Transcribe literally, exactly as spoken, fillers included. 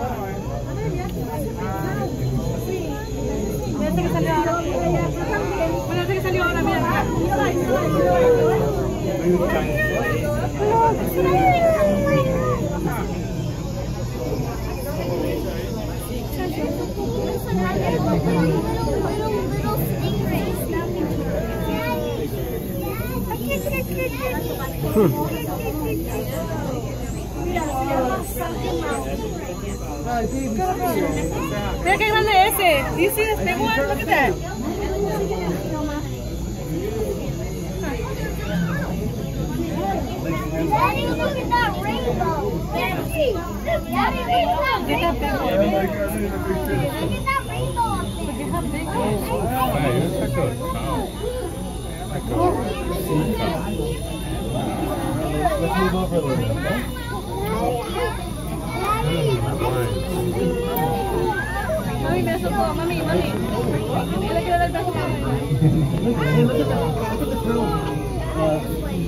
Parece que salió ahora. Parece que salió ahora, mira. Mira qué grande es ese. Do you see this big one? Look at that. Daddy, look at that rainbow. Daddy, Daddy, look at that rainbow. Look at that rainbow up there. Look at how big it is. Hey, it's like a cow. Like a sea cow. Let's move over a little bit, okay? Mami, beso po. Mami, mami. Mami, le quiero dar beso. Hey, look at that. Look at the cow. Uh,